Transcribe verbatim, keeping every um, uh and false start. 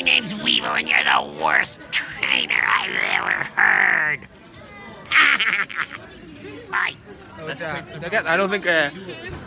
name's Weevil, and you're the worst trainer I've ever heard. Bye. But, uh, I don't think uh,